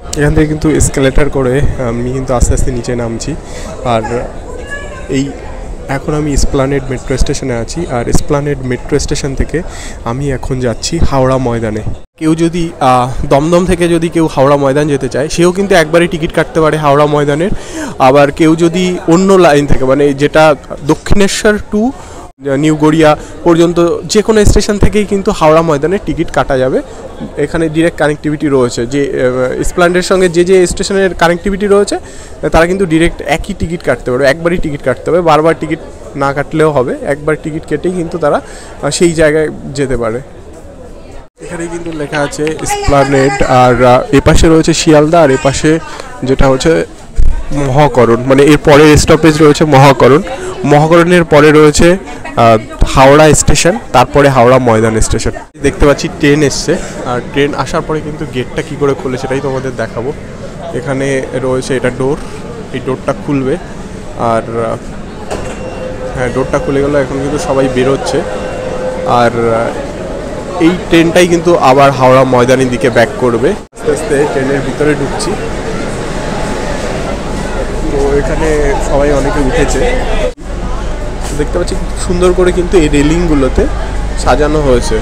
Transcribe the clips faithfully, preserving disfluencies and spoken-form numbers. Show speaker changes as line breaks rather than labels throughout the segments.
এখান থেকে কিন্তু এসকেলেটর করে আমি কিন্তু আস্তে আস্তে নিচে নামছি। আর এই এখন আমি এসপ্ল্যানেড মেট্রো স্টেশনে আছি। আর এসপ্ল্যানেড মেট্রো স্টেশন থেকে আমি এখন যাচ্ছি হাওড়া ময়দানে। কেউ যদি দমদম থেকে যদি কেউ হাওড়া ময়দান যেতে চায় সেও কিন্তু একবারই টিকিট কাটতে পারে হাওড়া ময়দানের। আবার কেউ যদি অন্য লাইন থেকে মানে যেটা দক্ষিণেশ্বর টু নিউ গড়িয়া পর্যন্ত যে কোনো স্টেশন থেকেই কিন্তু হাওড়া ময়দানের টিকিট কাটা যাবে। এখানে ডিরেক্ট কানেক্টিভিটি রয়েছে, যে এসপ্ল্যানেডের সঙ্গে যে যে স্টেশনের কানেক্টিভিটি রয়েছে তারা কিন্তু ডিরেক্ট একই টিকিট কাটতে পারবে, একবারই টিকিট কাটতে হবে, বারবার টিকিট না কাটলেও হবে, একবার টিকিট কেটেই কিন্তু তারা সেই জায়গায় যেতে পারে। এখানে কিন্তু লেখা আছে এসপ্ল্যানেড, আর এপাশে রয়েছে শিয়ালদা, আর এপাশে যেটা হচ্ছে মহাকরণ, মানে এর পরের স্টপেজ রয়েছে মহাকরণ। মহাকরণের পরে রয়েছে হাওড়া স্টেশন, তারপরে হাওড়া ময়দান স্টেশন। দেখতে পাচ্ছি ট্রেন এসছে, আর ট্রেন আসার পরে কিন্তু গেটটা কি করে খোলে সেটাই তোমাদের দেখাবো। এখানে রয়েছে এটা ডোর, এই ডোরটা খুলবে, আর হ্যাঁ ডোরটা খুলে গেল। এখন কিন্তু সবাই বেরোচ্ছে, আর এই ট্রেনটাই কিন্তু আবার হাওড়া ময়দানের দিকে ব্যাক করবে। আস্তে আস্তে ট্রেনের ভিতরে ঢুকছি। তো এখানে সবাই অনেকে উঠেছে, দেখতে পাচ্ছি সুন্দর করে কিন্তু এই রেলিংগুলোতে সাজানো হয়েছে,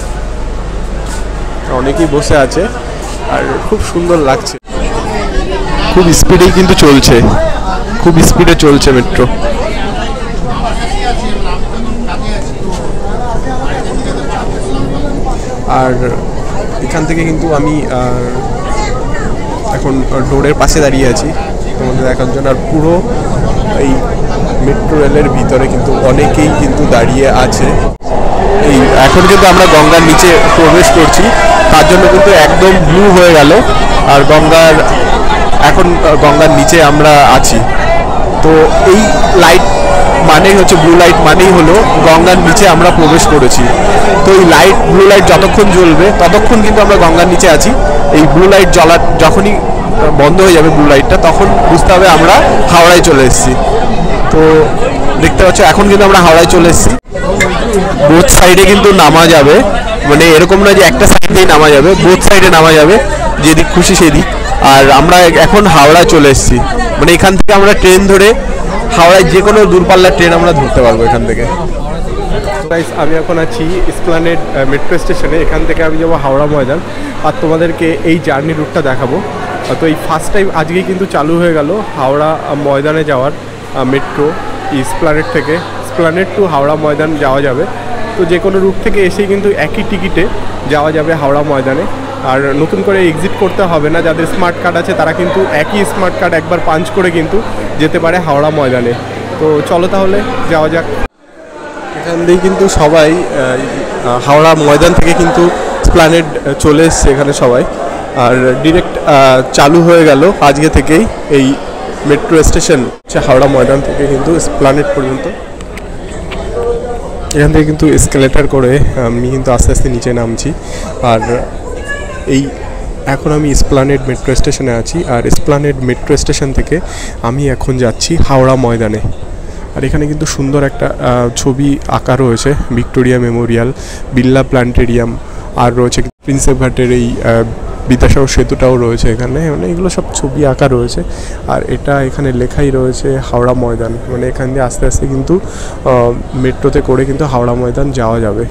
অনেকেই বসে আছে আর খুব সুন্দর লাগছে। খুব স্পিডেই কিন্তু চলছে, খুব স্পিডে চলছে মেট্রো। আর এখান থেকে কিন্তু আমি এখন ডোরের পাশে দাঁড়িয়ে আছি তোমাদের দেখার জন্য। আর পুরো এই মেট্রো রেলের ভিতরে কিন্তু অনেকেই কিন্তু দাঁড়িয়ে আছে। এই এখন কিন্তু আমরা গঙ্গার নিচে প্রবেশ করছি, তার জন্য কিন্তু একদম ব্লু হয়ে গেল, আর গঙ্গার এখন গঙ্গার নিচে আমরা আছি। তো এই লাইট মানেই হচ্ছে ব্লু লাইট, মানেই হলো গঙ্গার নিচে আমরা প্রবেশ করেছি। তো এই লাইট ব্লু লাইট যতক্ষণ জ্বলবে ততক্ষণ কিন্তু আমরা গঙ্গার নিচে আছি। এই ব্লু লাইট জ্বলার যখনই বন্ধ হয়ে যাবে ব্লু লাইটটা, তখন বুঝতে হবে আমরা হাওড়ায় চলে এসেছি। তো দেখতে পাচ্ছ এখন কিন্তু আমরা হাওড়ায় চলে এসেছি। বোথ সাইডে কিন্তু নামা যাবে, মানে এরকম না যে একটা সাইডেই নামা যাবে, বোথ সাইডে নামা যাবে, যেদিক খুশি সেদিক। আর আমরা এখন হাওড়ায় চলে এসেছি, মানে এখান থেকে আমরা ট্রেন ধরে হাওড়ায় যে কোনো দূরপাল্লার ট্রেন আমরা ধরতে পারবো এখান থেকে। আমি এখন আছি এসপ্ল্যানেড মেট্রো স্টেশনে, এখান থেকে আমি যাবো হাওড়া ময়দান, আর তোমাদেরকে এই জার্নি রুটটা দেখাবো। তো এই ফার্স্ট টাইম আজকেই কিন্তু চালু হয়ে গেল হাওড়া ময়দানে যাওয়ার মেট্রো। এসপ্ল্যানেড থেকে এসপ্ল্যানেড টু হাওড়া ময়দান যাওয়া যাবে। তো যে কোনো রুট থেকে এসেই কিন্তু একই টিকিটে যাওয়া যাবে হাওড়া ময়দানে, আর নতুন করে এক্সিট করতে হবে না। যাদের স্মার্ট কার্ড আছে তারা কিন্তু একই স্মার্ট কার্ড একবার পাঞ্চ করে কিন্তু যেতে পারে হাওড়া ময়দানে। তো চলো তাহলে যাওয়া যাক। এখান দিয়ে কিন্তু সবাই হাওড়া ময়দান থেকে কিন্তু এসপ্ল্যানেড চলে এসছে এখানে সবাই, আর ডিরেক্ট চালু হয়ে গেল আজকে থেকেই এই মেট্রো স্টেশন হাওড়া ময়দান থেকে কিন্তু এসপ্ল্যানেড পর্যন্ত। এখান থেকে কিন্তু এসকেলেটর করে আমি কিন্তু আস্তে আস্তে নিচে নামছি। আর এই এখন আমি এসপ্ল্যানেড মেট্রো স্টেশনে আছি, আর এসপ্ল্যানেড মেট্রো স্টেশন থেকে আমি এখন যাচ্ছি হাওড়া ময়দানে। আর এখানে কিন্তু সুন্দর একটা ছবি আঁকা রয়েছে, ভিক্টোরিয়া মেমোরিয়াল, বিড়লা প্ল্যানেটেরিয়াম, আর রয়েছে প্রিন্সেপ ঘাটের এই বিদ্যাসাগর সেতুটাও রয়েছে এখানে, মানে এগুলো সব ছবি আঁকা রয়েছে। আর এটা এখানে লেখাই রয়েছে হাওড়া ময়দান, মানে এখান দিয়ে আস্তে আস্তে কিন্তু মেট্রোতে করে কিন্তু হাওড়া ময়দান যাওয়া যাবে।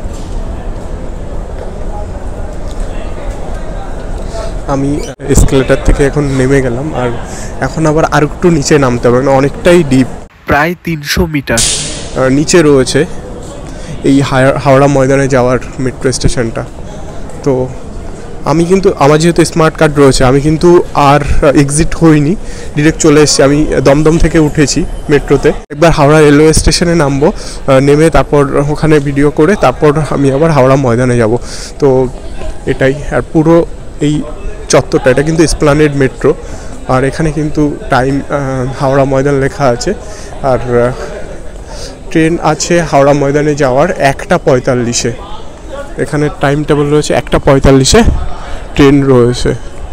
আমি এসকেলেটর থেকে এখন নেমে গেলাম, আর এখন আবার আর একটু নিচে নামতে হবে, মানে অনেকটাই ডিপ, প্রায় তিনশো মিটার নিচে রয়েছে এই হাওড়া ময়দানে যাওয়ার মেট্রো স্টেশনটা। তো আমি কিন্তু আমার যেহেতু স্মার্ট কার্ড রয়েছে আমি কিন্তু আর এক্সিট হইনি, ডিরেক্ট চলে এসেছি। আমি দমদম থেকে উঠেছি মেট্রোতে, একবার হাওড়া রেলওয়ে স্টেশনে নামবো, নেমে তারপর ওখানে ভিডিও করে তারপর আমি আবার হাওড়া ময়দানে যাব। তো এটাই, আর পুরো এই চত্বরটা এটা কিন্তু এসপ্ল্যানেড মেট্রো, আর এখানে কিন্তু টাইম হাওড়া ময়দান লেখা আছে। আর ট্রেন আছে হাওড়া ময়দানে যাওয়ার একটা পঁয়তাল্লিশে, এখানে টাইম টেবিল রয়েছে একটা পঁয়তাল্লিশে ট্রেন রয়েছে।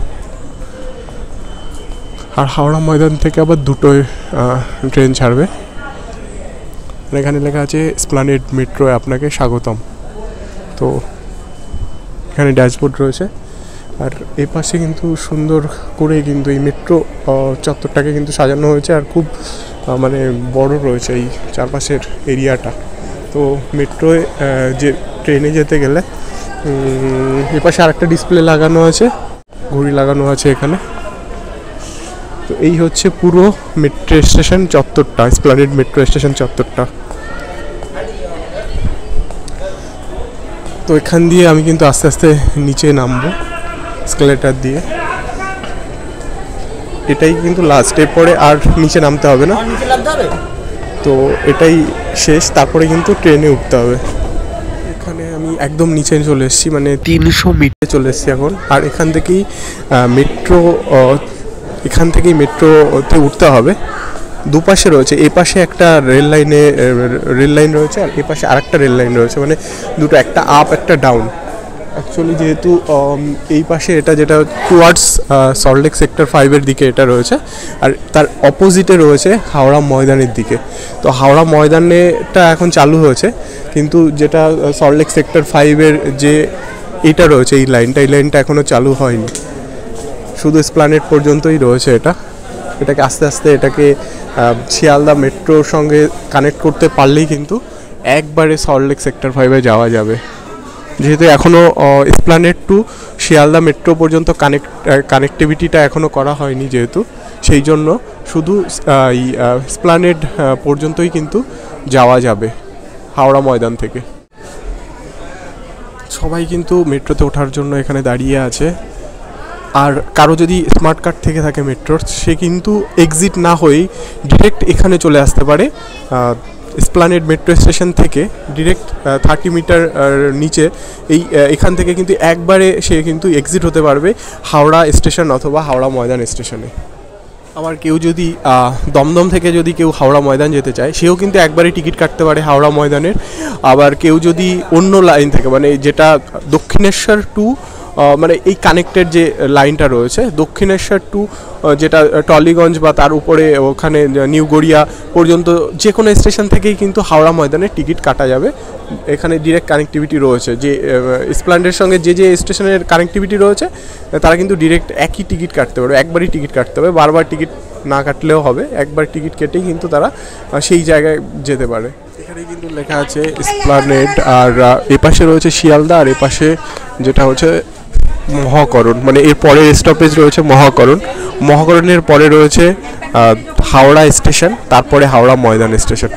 আর হাওড়া ময়দান থেকে আবার দুটোয় ট্রেন ছাড়বে। এখানে লেখা আছে এসপ্ল্যানেড মেট্রোয় আপনাকে স্বাগতম। তো এখানে ড্যাশবোর্ড রয়েছে, আর এ পাশে কিন্তু সুন্দর করে কিন্তু এই মেট্রো চত্বরটাকে কিন্তু সাজানো হয়েছে, আর খুব মানে বড় রয়েছে এই চারপাশের এরিয়াটা। তো মেট্রোয় যে ট্রেনে যেতে গেলে এ পাশে আরেকটা ডিসপ্লে লাগানো আছে, ঘড়ি লাগানো আছে এখানে। তো এই হচ্ছে পুরো মেট্রো স্টেশন চত্বরটা, এসপ্ল্যানেড মেট্রো স্টেশন চত্বরটা। তো এখান দিয়ে আমি কিন্তু আস্তে আস্তে নিচে নামবো এসকেলেটর দিয়ে। এটাই কিন্তু লাস্ট, এরপরে আর নিচে নামতে হবে না, তো এটাই শেষ, তারপরে কিন্তু ট্রেনে উঠতে হবে। এখানে আমি একদম নিচে চলে এসেছি, মানে তিনশো মিটারে চলে এসেছি এখন। আর এখান থেকেই মেট্রো এখান থেকেই মেট্রোতে উঠতে হবে। দুপাশে রয়েছে, এ পাশে একটা রেল লাইনে রেল লাইন রয়েছে, আর এ পাশে আরেকটা রেল লাইন রয়েছে, মানে দুটো, একটা আপ একটা ডাউন। অ্যাকচুয়ালি যেহেতু এই পাশে এটা যেটা টুয়ার্ডস সল্টলেক সেক্টর ফাইভের দিকে এটা রয়েছে, আর তার অপোজিটে রয়েছে হাওড়া ময়দানের দিকে। তো হাওড়া ময়দানেটা এখন চালু হয়েছে, কিন্তু যেটা সল্টলেক সেক্টর ফাইভের যে এটা রয়েছে এই লাইনটা, এই লাইনটা এখনও চালু হয়নি, শুধু এসপ্ল্যানেড পর্যন্তই রয়েছে এটা। এটাকে আস্তে আস্তে এটাকে শিয়ালদা মেট্রোর সঙ্গে কানেক্ট করতে পারলেই কিন্তু একবারে সল্টলেক সেক্টর ফাইভে যাওয়া যাবে। যেহেতু এখনও এসপ্ল্যানেড টু শিয়ালদা মেট্রো পর্যন্ত কানেক্ট কানেক্টিভিটিটা এখনও করা হয়নি, যেহেতু সেই জন্য শুধু এই এসপ্ল্যানেড পর্যন্তই কিন্তু যাওয়া যাবে হাওড়া ময়দান থেকে। সবাই কিন্তু মেট্রোতে ওঠার জন্য এখানে দাঁড়িয়ে আছে। আর কারো যদি স্মার্ট কার্ড থেকে থাকে মেট্রোর, সে কিন্তু এক্সিট না হয়েই ডিরেক্ট এখানে চলে আসতে পারে। এসপ্ল্যানেড মেট্রো স্টেশন থেকে ডিরেক্ট থার্টি মিটার নিচে এই এখান থেকে কিন্তু একবারে সে কিন্তু এক্সিট হতে পারবে হাওড়া স্টেশন অথবা হাওড়া ময়দান স্টেশনে। আবার কেউ যদি দমদম থেকে যদি কেউ হাওড়া ময়দান যেতে চায়, সেও কিন্তু একবারে টিকিট কাটতে পারে হাওড়া ময়দানের। আবার কেউ যদি অন্য লাইন থেকে, মানে যেটা দক্ষিণেশ্বর টু মানে এই কানেক্টেড যে লাইনটা রয়েছে দক্ষিণেশ্বর টু যেটা টলিগঞ্জ বা তার উপরে ওখানে নিউ গড়িয়া পর্যন্ত যে কোনো স্টেশন থেকেই কিন্তু হাওড়া ময়দানের টিকিট কাটা যাবে। এখানে ডিরেক্ট কানেক্টিভিটি রয়েছে, যে এসপ্ল্যানেডের সঙ্গে যে যে স্টেশনের কানেক্টিভিটি রয়েছে তারা কিন্তু ডিরেক্ট একই টিকিট কাটতে পারবে, একবারই টিকিট কাটতে হবে, বারবার টিকিট না কাটলেও হবে, একবার টিকিট কেটেই কিন্তু তারা সেই জায়গায় যেতে পারে। এখানে কিন্তু লেখা আছে এসপ্ল্যানেড, আর এপাশে রয়েছে শিয়ালদা, আর এপাশে যেটা হচ্ছে মহাকরণ, মানে এর পরের স্টপেজ রয়েছে মহাকরণ। মহাকরণের পরে রয়েছে হাওড়া স্টেশন, তারপরে হাওড়া ময়দান স্টেশন।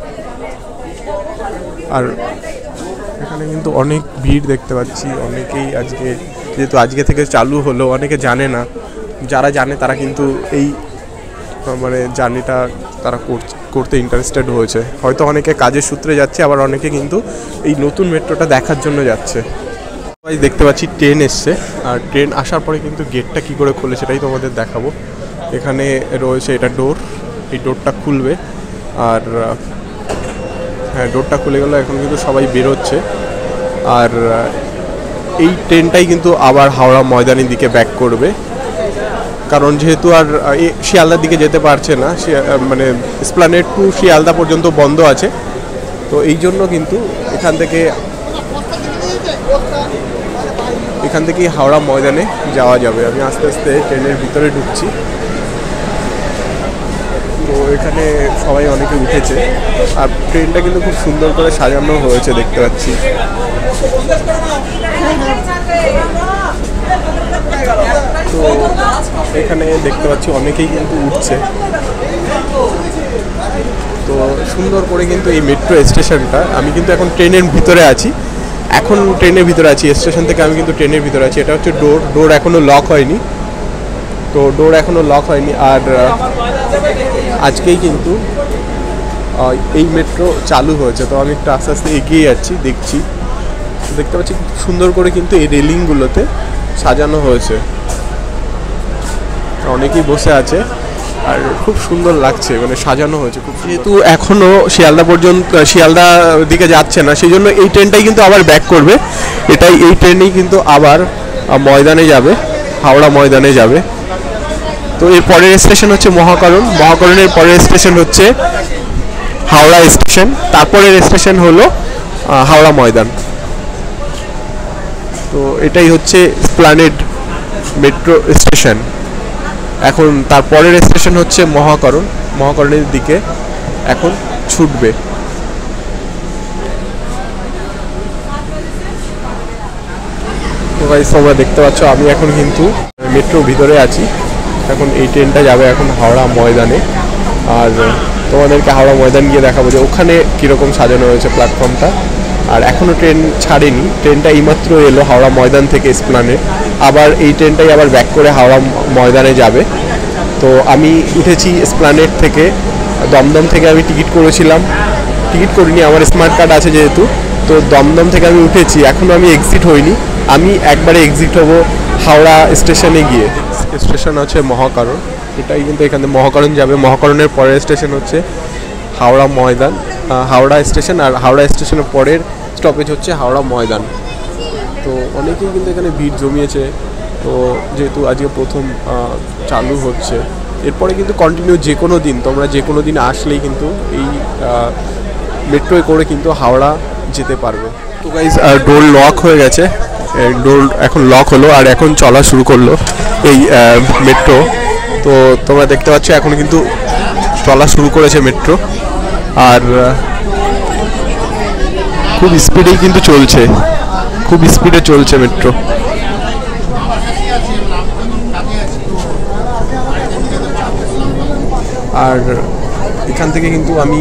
আর এখানে কিন্তু অনেক ভিড় দেখতে পাচ্ছি, অনেকেই আজকে, যেহেতু আজকে থেকে চালু হলো, অনেকে জানে না, যারা জানে তারা কিন্তু এই মানে জার্নিটা তারা করতে ইন্টারেস্টেড হয়েছে। হয়তো অনেকে কাজের সূত্রে যাচ্ছে, আবার অনেকে কিন্তু এই নতুন মেট্রোটা দেখার জন্য যাচ্ছে। দেখতে পাচ্ছি ট্রেন এসছে, আর ট্রেন আসার পরে কিন্তু গেটটা কী করে খোলে সেটাই তোমাদের দেখাবো। এখানে রয়েছে এটা ডোর, এই ডোরটা খুলবে, আর হ্যাঁ ডোরটা খুলে গেল, এখন কিন্তু সবাই বেরোচ্ছে। আর এই ট্রেনটাই কিন্তু আবার হাওড়া ময়দানের দিকে ব্যাক করবে, কারণ যেহেতু আর শিয়ালদার দিকে যেতে পারছে না, মানে এসপ্ল্যানেড টু শিয়ালদা পর্যন্ত বন্ধ আছে, তো এই জন্য কিন্তু এখান থেকে এখান থেকেই হাওড়া ময়দানে যাওয়া যাবে। আমি আস্তে আস্তে ট্রেনের ভিতরে ঢুকছি। তো এখানে সবাই অনেকে উঠেছে, আর ট্রেনটা কিন্তু খুব সুন্দর করে সাজানো হয়েছে দেখতে পাচ্ছি। তো এখানে দেখতে পাচ্ছি অনেকেই কিন্তু উঠছে। তো সুন্দর করে কিন্তু এই মেট্রো স্টেশনটা, আমি কিন্তু এখন ট্রেনের ভিতরে আছি, এখন ট্রেনের ভিতরে আছি, স্টেশন থেকে আমি কিন্তু ট্রেনের ভিতরে আছি। এটা হচ্ছে ডোর, ডোর এখনও লক হয়নি, তো ডোর এখনও লক হয়নি। আর আজকেই কিন্তু এই মেট্রো চালু হয়েছে, তো আমি একটু আস্তে আস্তে এগিয়ে যাচ্ছি, দেখছি, দেখতে পাচ্ছি সুন্দর করে কিন্তু এই রেলিংগুলোতে সাজানো হয়েছে, অনেকেই বসে আছে, আর খুব সুন্দর লাগছে, মানে সাজানো হয়েছে খুব। যেহেতু এখনও শিয়ালদা পর্যন্ত শিয়ালদা দিকে যাচ্ছে না, সেই জন্য এই ট্রেনটাই কিন্তু আবার ব্যাক করবে, এটাই এই ট্রেনেই কিন্তু আবার ময়দানে যাবে, হাওড়া ময়দানে যাবে। তো এর পরের স্টেশন হচ্ছে মহাকরণ, মহাকরণের পরের স্টেশন হচ্ছে হাওড়া স্টেশন, তারপরের স্টেশন হলো হাওড়া ময়দান। তো এটাই হচ্ছে এসপ্ল্যানেড মেট্রো স্টেশন। এখন তারপরের স্টেশন হচ্ছে মহাকরণ। মহাকরণের দিকে এখন ছুটবে। তো গাইস তোমরা দেখতে পাচ্ছ আমি এখন কিন্তু মেট্রোর ভিতরে আছি। এখন এই ট্রেনটা যাবে এখন হাওড়া ময়দানে, আর তোমাদেরকে হাওড়া ময়দান গিয়ে দেখাবো যে ওখানে কীরকম সাজানো হয়েছে প্ল্যাটফর্মটা। আর এখনও ট্রেন ছাড়েনি, ট্রেনটা এইমাত্র এলো হাওড়া ময়দান থেকে এসপ্ল্যানেড। আবার এই ট্রেনটাই আবার ব্যাক করে হাওড়া ময়দানে যাবে। তো আমি উঠেছি এসপ্ল্যানেড থেকে, দমদম থেকে আমি টিকিট করেছিলাম, টিকিট করিনি, আমার স্মার্ট কার্ড আছে যেহেতু। তো দমদম থেকে আমি উঠেছি, এখনও আমি এক্সিট হইনি, আমি একবারে এক্সিট হব হাওড়া স্টেশনে গিয়ে। স্টেশন আছে মহাকরণ, এটাই কিন্তু এখানে মহাকরণ যাবে। মহাকরণের পরের স্টেশন হচ্ছে হাওড়া ময়দান, হাওড়া স্টেশন। আর হাওড়া স্টেশনের পরের স্টপেজ হচ্ছে হাওড়া ময়দান। তো অনেকেই কিন্তু এখানে ভিড় জমিয়েছে। তো যেহেতু আজকে প্রথম চালু হচ্ছে, এরপরে কিন্তু কন্টিনিউ যে কোনো দিন তোমরা যে কোনো দিন আসলেই কিন্তু এই মেট্রোয় করে কিন্তু হাওড়া যেতে পারবে। তো গাইস ডোর লক হয়ে গেছে, ডোর এখন লক হলো আর এখন চলা শুরু করলো এই মেট্রো। তো তোমরা দেখতে পাচ্ছ এখন কিন্তু চলা শুরু করেছে মেট্রো, আর খুব স্পিডেই কিন্তু চলছে, খুব স্পিডে চলছে মেট্রো। আর এখান থেকে কিন্তু আমি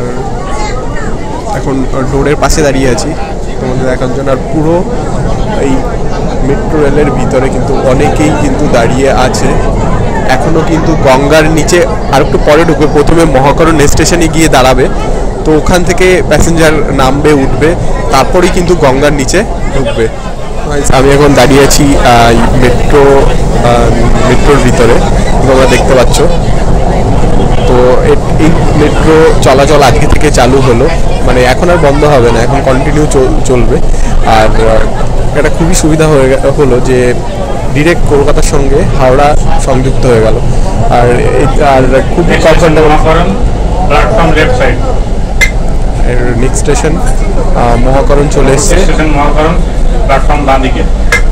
এখন ডোরের পাশে দাঁড়িয়ে আছি তোমাদের দেখার জন্য। আর পুরো এই মেট্রো রেলের ভিতরে কিন্তু অনেকেই কিন্তু দাঁড়িয়ে আছে। এখনও কিন্তু গঙ্গার নিচে আর একটু পরে ঢুকবে, প্রথমে মহাকরণ স্টেশনে গিয়ে দাঁড়াবে। তো ওখান থেকে প্যাসেঞ্জার নামবে, উঠবে, তারপরেই কিন্তু গঙ্গার নিচে ঢুকবে। আমি এখন দাঁড়িয়ে আছি মেট্রো মেট্রোর ভিতরে, তোমরা দেখতে পাচ্ছ। তো এই মেট্রো চলাচল আজকে থেকে চালু হলো, মানে এখন আর বন্ধ হবে না, এখন কন্টিনিউ চলবে। আর এটা খুবই সুবিধা হয়ে হলো যে ডিরেক্ট কলকাতার সঙ্গে হাওড়া সংযুক্ত হয়ে গেল। আর আর খুবই কমফর্টেবল।
প্ল্যাটফর্ম লেফট সাইড
এর নেক্সট স্টেশন মহাকরণ চলে এসেছে।
স্টেশন মহাকরণ, প্ল্যাটফর্ম বাঁ দিকে।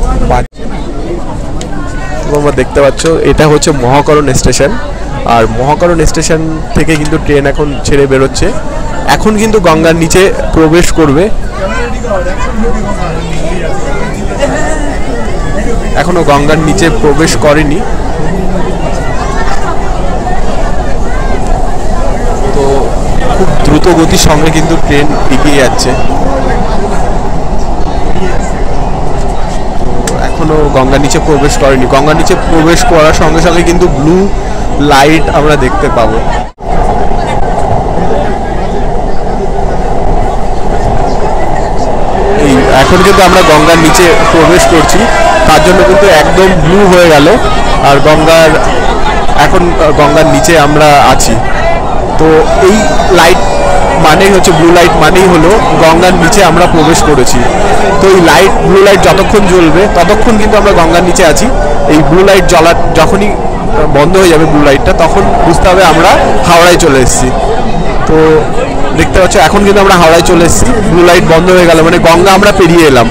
তোমরা দেখতে পাচ্ছ এটা হচ্ছে মহাকরণ স্টেশন। আর মহাকরণ স্টেশন থেকে কিন্তু ট্রেন এখন ছেড়ে বেরোচ্ছে, এখন কিন্তু গঙ্গার নিচে প্রবেশ করবে। এখনো গঙ্গার নিচে প্রবেশ করেনি। তো খুব দ্রুত গতির সঙ্গে কিন্তু ট্রেন এগিয়ে যাচ্ছে। এখনো গঙ্গার নিচে প্রবেশ করেনি। গঙ্গার নিচে প্রবেশ করার সঙ্গে সঙ্গে কিন্তু ব্লু লাইট আমরা দেখতে পাবো। এই এখন কিন্তু আমরা গঙ্গার নিচে প্রবেশ করছি, তার জন্য কিন্তু একদম ব্লু হয়ে গেল। আর গঙ্গার এখন গঙ্গার নিচে আমরা আছি। তো এই লাইট মানেই হচ্ছে ব্লু লাইট, মানেই হলো গঙ্গার নিচে আমরা প্রবেশ করেছি। তো এই লাইট ব্লু লাইট যতক্ষণ জ্বলবে ততক্ষণ কিন্তু আমরা গঙ্গার নিচে আছি। এই ব্লু লাইট জ্বলার যখনই বন্ধ হয়ে যাবে ব্লু লাইটটা, তখন বুঝতে হবে আমরা হাওড়ায় চলে এসেছি। তো দেখতে পাচ্ছ এখন কিন্তু আমরা হাওড়ায় চলে এসেছি, ব্লু লাইট বন্ধ হয়ে গেল, মানে গঙ্গা আমরা পেরিয়ে এলাম।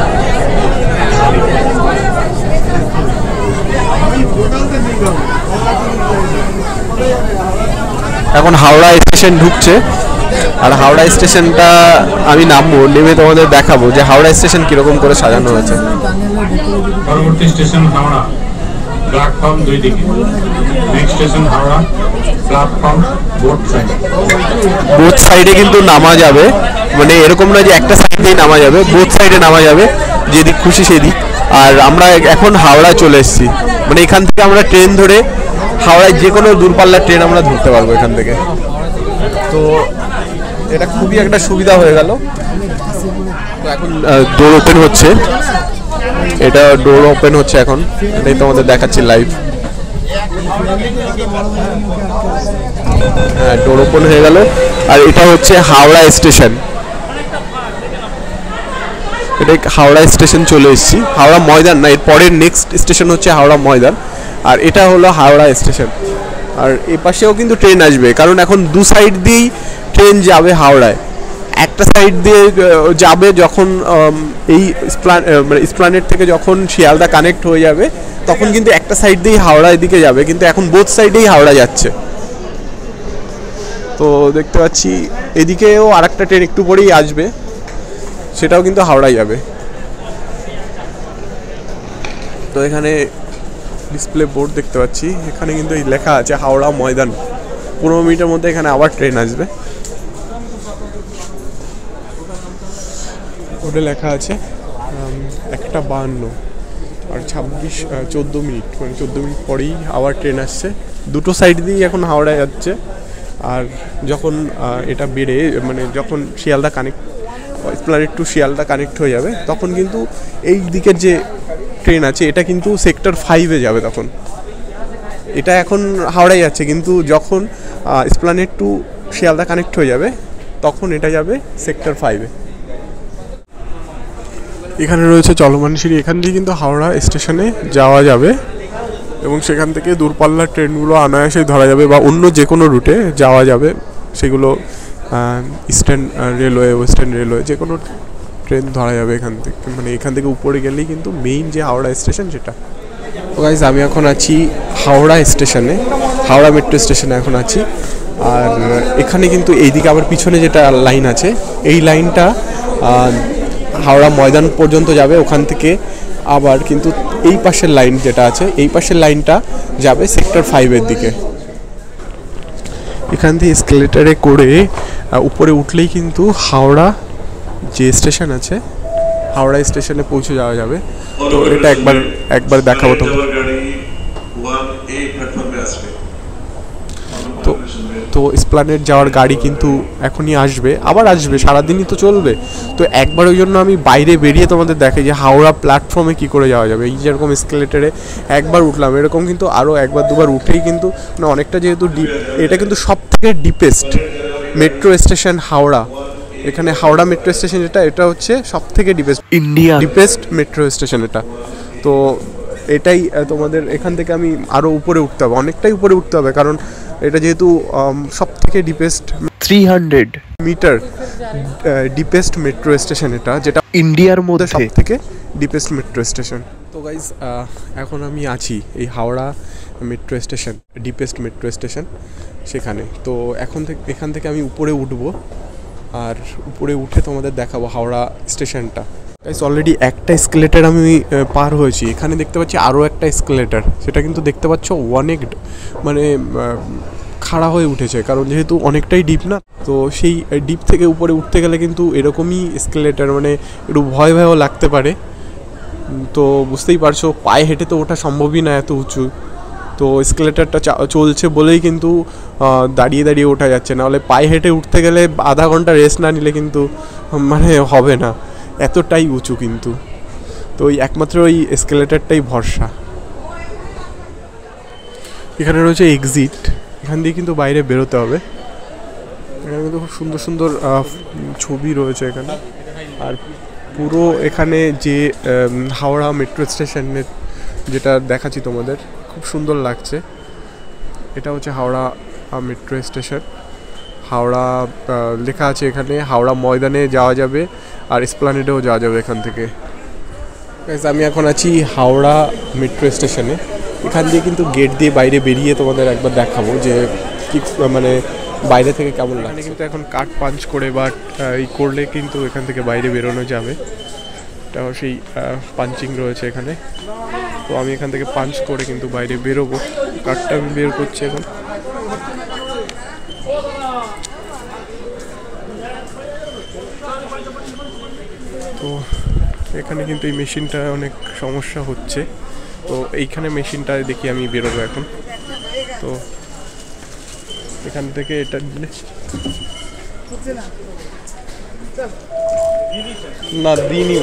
এখন হাওড়া স্টেশন ঢুকছে, আর হাওড়া স্টেশনটা আমি নামবো, নেমে তোমাদের দেখাবো যে হাওড়া স্টেশন কিরকম করে সাজানো হয়েছে।
পরবর্তী স্টেশন হাওড়া, প্ল্যাটফর্ম দুই দিকে। Next station Howrah, platform both side.
Both সাইডে কিন্তু নামা যাবে, মানে এরকম নয় যে একটা সাইড দিয়ে নামা যাবে, বোথ সাইডে নামা যাবে, যেদিক খুশি সেদিক। আর আমরা এখন হাওড়ায় চলে এসেছি, মানে এখান থেকে আমরা ট্রেন ধরে হাওড়ায় যে কোনো দূরপাল্লার ট্রেন আমরা ধরতে পারবো এখান থেকে। তো এটা খুবই একটা সুবিধা হয়ে গেল। তো এখন ডোর ওপেন হচ্ছে, এটা ডোর ওপেন হচ্ছে এখন, এটাই তোমাদের দেখাচ্ছি লাইভ। হ্যাঁ, ডোর ওপেন হয়ে গেল। আর এটা হচ্ছে হাওড়া স্টেশন, এটা হাওড়া স্টেশন চলে এসেছি। হাওড়া ময়দান না, এর পরের নেক্সট স্টেশন হচ্ছে হাওড়া ময়দান। আর এটা হলো হাওড়া স্টেশন। আর এ পাশেও কিন্তু ট্রেন আসবে, কারণ এখন দু সাইড দিয়েই ট্রেন যাবে হাওড়ায়। একটা সাইড দিয়ে যাবে যখন এই মানে এসপ্ল্যানেড থেকে যখন শিয়ালদা কানেক্ট হয়ে যাবে, তখন কিন্তু একটা সাইড দিয়েই হাওড়া এদিকে যাবে, কিন্তু এখন বোথ সাইডেই হাওড়া যাচ্ছে। তো দেখতে পাচ্ছি এদিকেও আর একটা ট্রেন একটু পরেই আসবে, সেটাও কিন্তু হাওড়ায় যাবে। তো এখানে ডিসপ্লে বোর্ড দেখতে পাচ্ছি, এখানে কিন্তু এই লেখা আছে হাওড়া ময়দান। পনেরো মিনিটের মধ্যে এখানে আবার ট্রেন আসবে। ওটা লেখা আছে একটা বাহান্ন আর ছাব্বিশ চোদ্দো মিনিট, মানে চোদ্দো মিনিট পরেই আবার ট্রেন আসছে। দুটো সাইড দিয়েই এখন হাওড়ায় যাচ্ছে। আর যখন এটা বেড়ে মানে যখন Sealdah connect Esplanade to Sealdah connect হয়ে যাবে, তখন কিন্তু এই দিকের যে ট্রেন আছে এটা কিন্তু সেক্টর ফাইভে যাবে। তখন এটা এখন হাওড়ায় যাচ্ছে, কিন্তু যখন এসপ্ল্যানেড টু শিয়ালদা কানেক্ট হয়ে যাবে তখন এটা যাবে সেক্টর ফাইভে। এখানে রয়েছে চলমান সিঁড়ি, এখান দিয়ে কিন্তু হাওড়া স্টেশনে যাওয়া যাবে এবং সেখান থেকে দূরপাল্লার ট্রেনগুলো অনায়াসেই ধরা যাবে বা অন্য যে কোনো রুটে যাওয়া যাবে। সেগুলো ইস্টার্ন রেলওয়ে, ওয়েস্টার্ন রেলওয়ে, যে কোনো ট্রেন ধরা যাবে এখান থেকে। মানে এখান থেকে উপরে গেলেই কিন্তু মেইন যে হাওড়া স্টেশন সেটা। তো গাইস আমি এখন আছি হাওড়া স্টেশনে, হাওড়া মেট্রো স্টেশনে এখন আছি। আর এখানে কিন্তু এইদিকে আবার পিছনে যেটা লাইন আছে এই লাইনটা হাওড়া ময়দান পর্যন্ত যাবে। ওখান থেকে আবার কিন্তু এই পাশের লাইন যেটা আছে এই পাশের লাইনটা যাবে সেক্টর ফাইভের দিকে। এখান থেকে এসকেলেটারে করে উপরে উঠলেই কিন্তু হাওড়া যে স্টেশন আছে হাওড়া স্টেশনে পৌঁছে যাওয়া যাবে। তো এটা একবার একবার দেখাবো তোমাকে। তো তো এসপ্ল্যানেড যাওয়ার গাড়ি কিন্তু এখনই আসবে, আবার আসবে, সারাদিনই তো চলবে। তো একবার ওই জন্য আমি বাইরে বেরিয়ে তোমাদের দেখাই যে হাওড়া প্ল্যাটফর্মে কী করে যাওয়া যাবে। এই যেরকম এসকেলেটারে একবার উঠলাম, এরকম কিন্তু আরও একবার দুবার উঠেই কিন্তু মানে অনেকটা যেহেতু ডিপ, এটা কিন্তু সব থেকে ডিপেস্ট মেট্রো স্টেশন হাওড়া। এখানে হাওড়া মেট্রো স্টেশন যেটা এটা হচ্ছে সব থেকে deepest India deepest metro station এটা। তো এটাই তোমাদের এখান থেকে আমি আরও উপরে উঠতে হবে, অনেকটাই উপরে উঠতে হবে, কারণ এটা যেহেতু সব থেকে deepest three hundred metre deepest metro station এটা, যেটা ইন্ডিয়ার মধ্যে সব থেকে ডিপেস্ট মেট্রো স্টেশন। তো গাইজ এখন আমি আছি এই Howrah metro station, deepest metro station সেখানে। তো এখন থেকে এখান থেকে আমি উপরে উঠবো আর উপরে উঠে তোমাদের দেখাবো হাওড়া স্টেশনটা। গাইজ অলরেডি একটা এসকেলেটার আমি পার হয়েছি, এখানে দেখতে পাচ্ছি আরও একটা এসকেলেটার, সেটা কিন্তু দেখতে পাচ্ছ অনেক মানে খাড়া হয়ে উঠেছে, কারণ যেহেতু অনেকটাই ডিপ না। তো সেই ডিপ থেকে উপরে উঠতে গেলে কিন্তু এরকমই এসকেলেটার, মানে একটু ভয় ভয়ও লাগতে পারে। তো বুঝতেই পারছো পায়ে হেঁটে তো ওঠা সম্ভবই না এত উঁচু। তো এসকেলেটারটা চলছে বলেই কিন্তু দাঁড়িয়ে দাঁড়িয়ে ওঠা যাচ্ছে, নাহলে পায়ে হেঁটে উঠতে গেলে আধা ঘন্টা রেস্ট না নিলে কিন্তু মানে হবে না, এতটাই উঁচু কিন্তু। তো ওই একমাত্র ওই এসকেলেটারটাই ভরসা। এখানে রয়েছে এক্সিট, এখান দিয়ে কিন্তু বাইরে বেরোতে হবে। এখানে কিন্তু খুব সুন্দর সুন্দর ছবি রয়েছে এখানে। আর পুরো এখানে যে হাওড়া মেট্রো স্টেশনের যেটা দেখাচ্ছি তোমাদের, খুব সুন্দর লাগছে। এটা হচ্ছে হাওড়া মেট্রো স্টেশন। হাওড়া লেখা আছে এখানে, হাওড়া ময়দানে যাওয়া যাবে আর এসপ্ল্যানেডেও যাওয়া যাবে এখান থেকে। আমি এখন আছি হাওড়া মেট্রো স্টেশনে, এখান দিয়ে কিন্তু গেট দিয়ে বাইরে বেরিয়ে তোমাদের একবার দেখাবো যে কি মানে বাইরে থেকে কেমন লাগে। কিন্তু এখন কার্ড পাঞ্চ করে বা এই করলে কিন্তু এখান থেকে বাইরে বেরোনো যাবে। এটাও সেই পাঞ্চিং রয়েছে এখানে। তো আমি এখান থেকে পাঞ্চ করে কিন্তু বাইরে বেরোবো, কার্ডটা আমি বের করছি এখন। তো এখানে কিন্তু এই মেশিনটা অনেক সমস্যা হচ্ছে, তো এইখানে মেশিনটা দেখি আমি বেরোবো এখন। তো এখান থেকে এটা না দিনই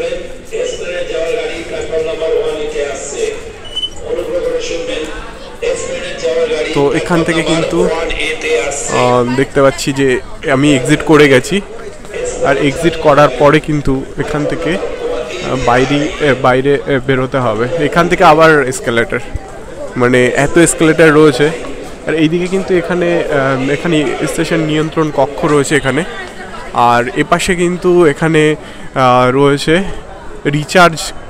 তো এখান থেকে কিন্তু দেখতে পাচ্ছি যে আমি এক্সিট করে গেছি। আর এক্সিট করার পরে কিন্তু এখান থেকে বাইরে বাইরে বেরোতে হবে। এখান থেকে আবার এসকেলেটার, মানে এত এসকেলেটার রয়েছে। আর এইদিকে কিন্তু এখানে এখানে স্টেশন নিয়ন্ত্রণ কক্ষ রয়েছে এখানে। আর এপাশে কিন্তু এখানে রয়েছে রিচার্জ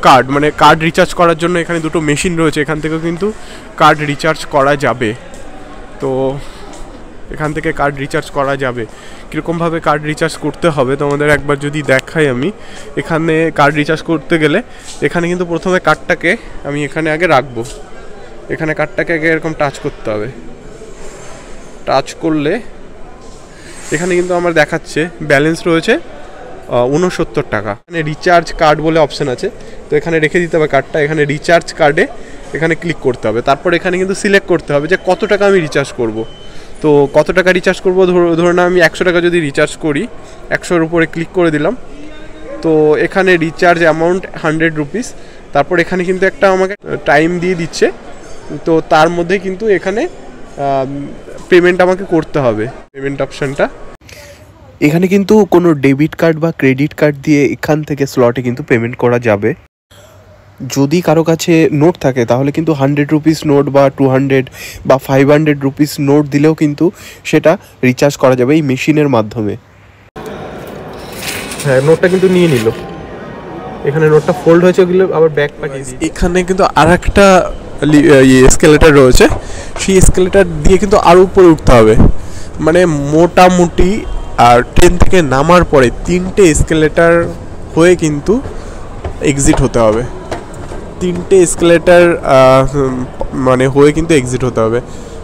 কার্ড, মানে কার্ড রিচার্জ করার জন্য এখানে দুটো মেশিন রয়েছে, এখান থেকেও কিন্তু কার্ড রিচার্জ করা যাবে। তো এখান থেকে কার্ড রিচার্জ করা যাবে। কীরকমভাবে কার্ড রিচার্জ করতে হবে তোমাদের একবার যদি দেখাই আমি, এখানে কার্ড রিচার্জ করতে গেলে এখানে কিন্তু প্রথমে কার্ডটাকে আমি এখানে আগে রাখবো, এখানে কার্ডটাকে আগে এরকম টাচ করতে হবে। টাচ করলে এখানে কিন্তু আমার দেখাচ্ছে ব্যালেন্স রয়েছে উনসত্তর টাকা। এখানে রিচার্জ কার্ড বলে অপশান আছে, তো এখানে রেখে দিতে হবে কার্ডটা। এখানে রিচার্জ কার্ডে এখানে ক্লিক করতে হবে, তারপর এখানে কিন্তু সিলেক্ট করতে হবে যে কত টাকা আমি রিচার্জ করব। তো কত টাকা রিচার্জ করবো, ধরুন আমি একশো টাকা যদি রিচার্জ করি, একশোর উপরে ক্লিক করে দিলাম। তো এখানে রিচার্জ অ্যামাউন্ট হান্ড্রেড রুপিস, তারপর এখানে কিন্তু একটা আমাকে টাইম দিয়ে দিচ্ছে, তো তার মধ্যে কিন্তু এখানে পেমেন্ট আমাকে করতে হবে, পেমেন্ট অপশানটা। এখানে কিন্তু কোনো ডেবিট কার্ড বা ক্রেডিট কার্ড দিয়ে এখান থেকে স্লটে কিন্তু পেমেন্ট করা যাবে। যদি কারো কাছে নোট থাকে তাহলে কিন্তু হান্ড্রেড রুপিস নোট বা টু হান্ড্রেড বা ফাইভ হান্ড্রেড রুপিস নোট দিলেও কিন্তু সেটা রিচার্জ করা যাবে এই মেশিনের মাধ্যমে। হ্যাঁ, নোটটা কিন্তু নিয়ে নিল, এখানে নোটটা ফোল্ড হয়েছে, ওগুলো আবার ব্যাক পাঠিয়ে দিই। এখানে কিন্তু আর একটা এসকেলেটার রয়েছে, সেই এসকেলেটার দিয়ে কিন্তু আরও উপরে উঠতে হবে, মানে মোটামুটি আর ট্রেন থেকে নামার পরে তিনটে এসকেলেটার হয়ে কিন্তু এক্সিট হতে হবে, তিনটে এসকেলেটার মানে হয়ে কিন্তু এক্সিট হতে হবে।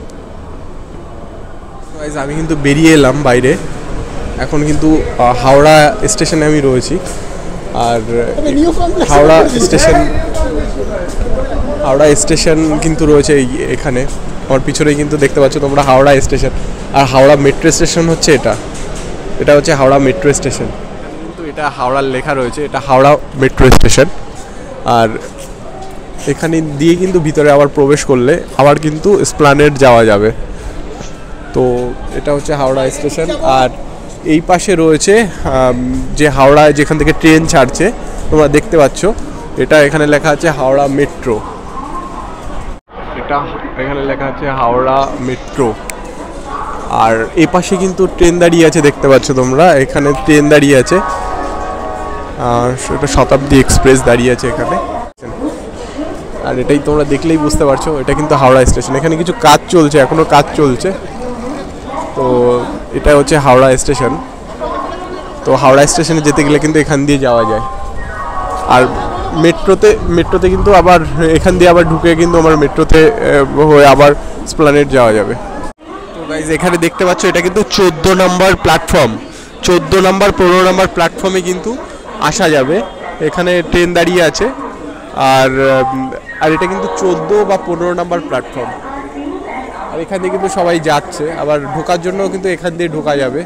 আমি কিন্তু বেরিয়ে এলাম বাইরে, এখন কিন্তু হাওড়া স্টেশনে আমি রয়েছি। আর হাওড়া স্টেশন হাওড়া স্টেশন কিন্তু রয়েছে এখানে, আমার পিছনেই কিন্তু দেখতে পাচ্ছ তোমরা হাওড়া স্টেশন। আর হাওড়া মেট্রো স্টেশন হচ্ছে এটা, এটা হচ্ছে হাওড়া মেট্রো স্টেশন, কিন্তু এটা হাওড়ার লেখা রয়েছে, এটা হাওড়া মেট্রো স্টেশন। আর এখানে দিয়ে কিন্তু ভিতরে আবার প্রবেশ করলে আবার কিন্তু এসপ্ল্যানেড যাওয়া যাবে। তো এটা হচ্ছে হাওড়া স্টেশন। আর এই পাশে রয়েছে যে হাওড়ায় যেখান থেকে ট্রেন ছাড়ছে তোমরা দেখতে পাচ্ছ, এটা এখানে লেখা আছে হাওড়া মেট্রো, এটা এখানে লেখা আছে হাওড়া মেট্রো। আর এই পাশে কিন্তু ট্রেন দাঁড়িয়ে আছে, দেখতে পাচ্ছ তোমরা, এখানে ট্রেন দাঁড়িয়ে আছে, আর এটা শতাব্দী এক্সপ্রেস দাঁড়িয়ে আছে এখানে। আর এটাই তোমরা দেখলেই বুঝতে পারছো, এটা কিন্তু হাওড়া স্টেশন। এখানে কিছু কাজ চলছে, এখনো কাজ চলছে। তো এটা হচ্ছে হাওড়া স্টেশন। তো হাওড়া স্টেশনে যেতে গেলে কিন্তু এখান দিয়ে যাওয়া যায়। আর মেট্রোতে মেট্রোতে কিন্তু আবার এখান দিয়ে আবার ঢুকে কিন্তু আমার মেট্রোতে হয়ে আবার এসপ্ল্যানেড যাওয়া যাবে। তো গাইজ এখানে দেখতে পাচ্ছ, এটা কিন্তু চোদ্দো নম্বর প্ল্যাটফর্ম, চোদ্দো নম্বর পনেরো নম্বর প্ল্যাটফর্মে কিন্তু আসা যাবে। এখানে ট্রেন দাঁড়িয়ে আছে, আর আর এটা কিন্তু চোদ্দো বা পনেরো নম্বর প্ল্যাটফর্ম। আর এখান দিয়ে কিন্তু সবাই যাচ্ছে, আবার ঢোকার জন্য কিন্তু এখান দিয়ে ঢোকা যাবে।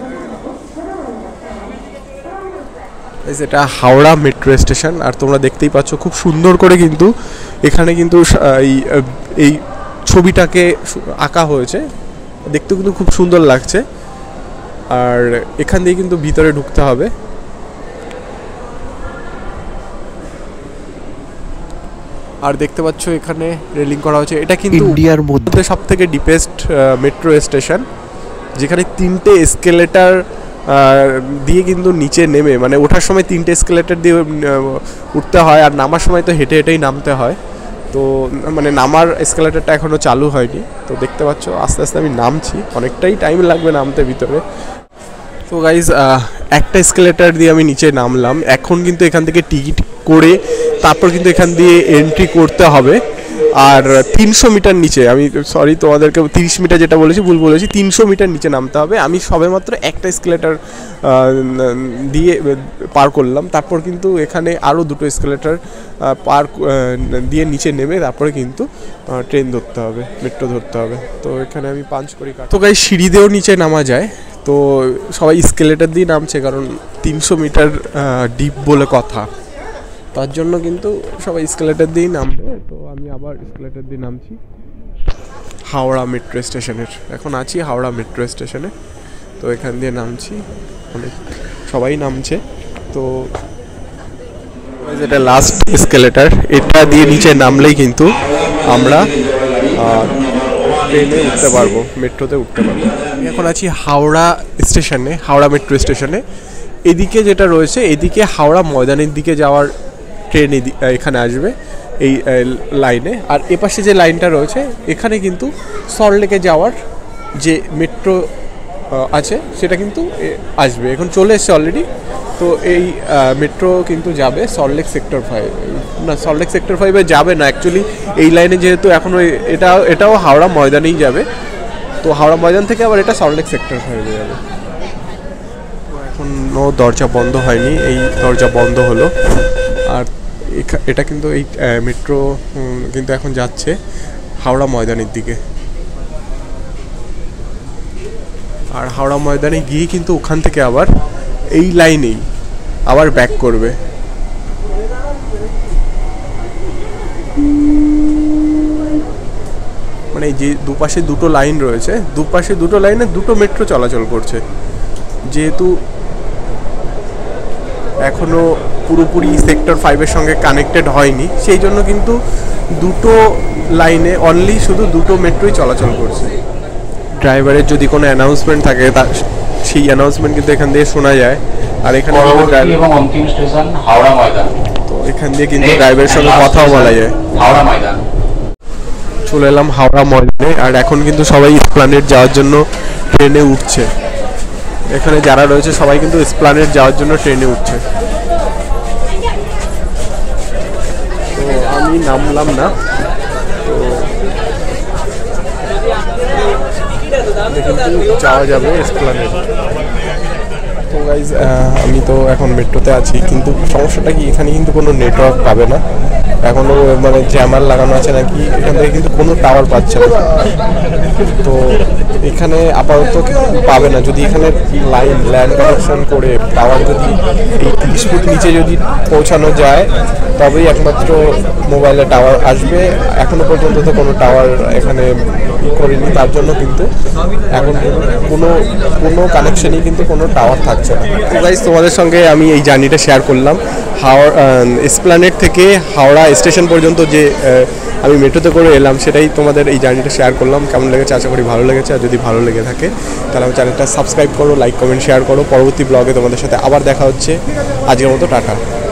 এটা হাওড়া মেট্রো স্টেশন। আর তোমরা দেখতেই পাচ্ছ খুব সুন্দর করে কিন্তু এখানে কিন্তু এই এই ছবিটাকে আঁকা হয়েছে, দেখতে কিন্তু খুব সুন্দর লাগছে। আর এখান দিয়ে কিন্তু ভিতরে ঢুকতে হবে। আর দেখতে পাচ্ছ এখানে রেলিং করা হয়েছে, এটা কিন্তু ইন্ডিয়ার মধ্যে সব থেকে ডিপেস্ট মেট্রো স্টেশন, যেখানে তিনটে এসকেলেটার দিয়ে কিন্তু নিচে নেমে, মানে ওঠার সময় তিনটে এসকেলেটার দিয়ে উঠতে হয়, আর নামার সময় তো হেঁটে হেঁটেই নামতে হয়। তো মানে নামার এসকেলেটারটা এখনও চালু হয়নি। তো দেখতে পাচ্ছ আস্তে আস্তে আমি নামছি, অনেকটাই টাইম লাগবে নামতে ভিতরে। তো গাইজ একটা এসকেলেটার দিয়ে আমি নিচে নামলাম, এখন কিন্তু এখান থেকে টিকিট করে তারপর কিন্তু এখান দিয়ে এন্ট্রি করতে হবে। আর তিনশো মিটার নিচে, আমি সরি তোমাদেরকে তিরিশ মিটার যেটা বলেছি ভুল বলেছি, তিনশো মিটার নিচে নামতে হবে। আমি সবেমাত্র একটা এসকেলেটার দিয়ে পার করলাম, তারপর কিন্তু এখানে আরও দুটো এসকেলেটার পার দিয়ে নিচে নেমে তারপরে কিন্তু ট্রেন ধরতে হবে, মেট্রো ধরতে হবে। তো এখানে আমি পাঞ্চ করি। তো গাইজ সিঁড়ি দিয়েও নিচে নামা যায়, তো সবাই এসকেলেটার দিয়ে নামছে, কারণ তিনশো মিটার ডিপ বলে কথা, তার জন্য কিন্তু সবাই এসকেলেটার দিয়েই নামবে। তো আমি আবার এসকেলেটার দিয়ে নামছি হাওড়া মেট্রো স্টেশনের, এখন আছি হাওড়া মেট্রো স্টেশনে। তো এখান দিয়ে নামছি, অনেক সবাই নামছে। তো যেটা লাস্ট এসকেলেটার, এটা দিয়ে নিচে নামলেই কিন্তু আমরা ট্রেনে উঠতে পারবো, মেট্রোতে উঠতে পারবো। আমি এখন আছি হাওড়া স্টেশনে, হাওড়া মেট্রো স্টেশনে। এদিকে যেটা রয়েছে, এদিকে হাওড়া ময়দানের দিকে যাওয়ার ট্রেন এখানে আসবে এই লাইনে। আর এপাশে যে লাইনটা রয়েছে এখানে কিন্তু সল্টলেকে যাওয়ার যে মেট্রো আছে সেটা কিন্তু আসবে, এখন চলে এসছে অলরেডি। তো এই মেট্রো কিন্তু যাবে সল্টলেক সেক্টর ফাইভ, না সল্টলেক সেক্টর ফাইভে যাবে না অ্যাকচুয়ালি, এই লাইনে যেহেতু এখনও এটা এটাও হাওড়া ময়দানেই যাবে, তো হাওড়া ময়দান থেকে আবার এটা সল্টলেক সেক্টর ফাইভে যাবে। এখনও দরজা বন্ধ হয়নি, এই দরজা বন্ধ হলো। আর এটা কিন্তু এই মেট্রো কিন্তু এখন যাচ্ছে হাওড়া ময়দানের দিকে। আর হাওড়া ময়দানে গিয়ে কিন্তু ওখান থেকে আবার এই লাইনেই আবার ব্যাক করবে। মানে যে দুপাশে দুটো লাইন রয়েছে, দুপাশে দুটো লাইনে দুটো মেট্রো চলাচল করছে। যেহেতু এখনো পুরোপুরি সেক্টর ফাইভের সঙ্গে কানেক্টেড হয়নি, সেই জন্য কিন্তু দুটো লাইনে অনলি শুধু দুটো মেট্রোই চলাচল করছে। ড্রাইভারের যদি কোনো অ্যানাউন্সমেন্ট থাকে তা সেই অ্যানাউন্সমেন্ট কিন্তু এখান দিয়ে শোনা যায়। আর এখানে
এবং অন্তিম স্টেশন হাওড়া ময়দান,
তো এখান দিয়ে কিন্তু ড্রাইভারের সঙ্গে কথাও বলা যায়।
হাওড়া ময়দান
চলে এলাম হাওড়া ময়দানে। আর এখন কিন্তু সবাই এসপ্ল্যানেড যাওয়ার জন্য ট্রেনে উঠছে। এখানে যারা রয়েছে সবাই কিন্তু এসপ্ল্যানেড যাওয়ার জন্য ট্রেনে উঠছে। তো আমি নামলাম না, তো যাওয়া যাবে এসপ্ল্যানেড। তো গাইজ আমি তো এখন মেট্রোতে আছি, কিন্তু সমস্যাটা কি এখানে কিন্তু কোনো নেটওয়ার্ক পাবে না, এখনও মানে জ্যামার লাগানো আছে নাকি, এখান থেকে কিন্তু কোনো টাওয়ার পাচ্ছে না। তো এখানে আপাতত পাবে না, যদি এখানে লাইন ল্যান্ড কানেকশন করে টাওয়ার যদি এই তিরিশ ফুট নিচে যদি পৌঁছানো যায় তবেই একমাত্র মোবাইলে টাওয়ার আসবে। এখনও পর্যন্ত তো কোনো টাওয়ার এখানে করিনি, তার জন্য কিন্তু এখন কোনো কোনো কানেকশনই কিন্তু কোনো টাওয়ার থাকছে না। তো গাইজ তোমাদের সঙ্গে আমি এই জার্নিটা শেয়ার করলাম হাওড়া এসপ্ল্যানেড থেকে হাওড়া স্টেশন পর্যন্ত যে আমি মেট্রোতে করে এলাম, সেটাই তোমাদের এই জার্নিটা শেয়ার করলাম। কেমন লেগেছে আশা করি ভালো লেগেছে। আর যদি ভালো লেগে থাকে তাহলে আমার চ্যানেলটা সাবস্ক্রাইব করো, লাইক কমেন্ট শেয়ার করো। পরবর্তী ব্লগে তোমাদের সাথে আবার দেখা হচ্ছে। আজকের মতো টাটা।